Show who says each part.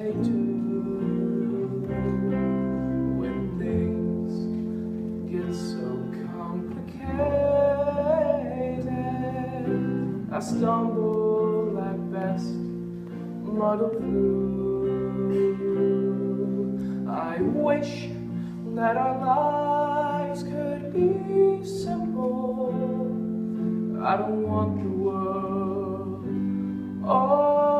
Speaker 1: they do when things get so complicated. I stumble at best, muddle through. I wish that our lives could be simple. I don't want the world all